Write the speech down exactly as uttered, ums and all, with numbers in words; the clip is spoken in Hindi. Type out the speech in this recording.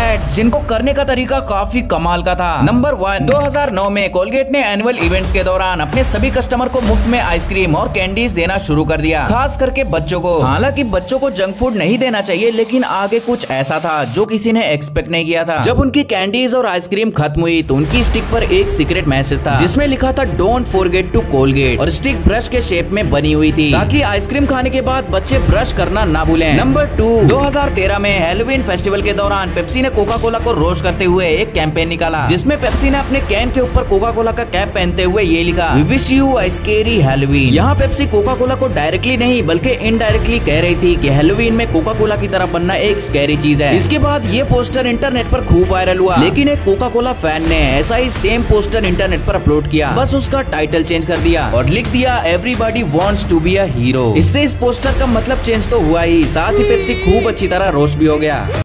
एड्स जिनको करने का तरीका काफी कमाल का था। नंबर वन, दो हज़ार नौ में कोलगेट ने एनुअल इवेंट्स के दौरान अपने सभी कस्टमर को मुफ्त में आइसक्रीम और कैंडीज देना शुरू कर दिया, खास करके बच्चों को। हालांकि बच्चों को जंक फूड नहीं देना चाहिए, लेकिन आगे कुछ ऐसा था जो किसी ने एक्सपेक्ट नहीं किया था। जब उनकी कैंडीज और आइसक्रीम खत्म हुई तो उनकी स्टिक पर एक सीक्रेट मैसेज था जिसमें लिखा था डोंट फॉरगेट टू कोलगेट, और स्टिक ब्रश के शेप में बनी हुई थी ताकि आइसक्रीम खाने के बाद बच्चे ब्रश करना ना भूलें। नंबर टू, दो हज़ार तेरह में हैलोवीन फेस्टिवल के दौरान पेप्सी ने कोका कोला को रोस्ट करते हुए एक कैंपेन निकाला जिसमें पेप्सी ने अपने कैन के ऊपर कोका कोला का कैप पहनते हुए ये लिखा we wish you a scary Halloween. यहाँ पेप्सी कोका कोला को डायरेक्टली नहीं बल्कि इनडायरेक्टली कह रही थी कि हैलोवीन में कोका कोला की तरह बनना एक स्कैरी चीज है। इसके बाद ये पोस्टर इंटरनेट पर खूब वायरल हुआ, लेकिन एक कोका कोला फैन ने ऐसा ही सेम पोस्टर इंटरनेट पर अपलोड किया, बस उसका टाइटल चेंज कर दिया और लिख दिया everybody wants to be a hero. इससे इस पोस्टर का मतलब चेंज तो हुआ ही, साथ ही पेप्सी खूब अच्छी तरह रोस्ट भी हो गया।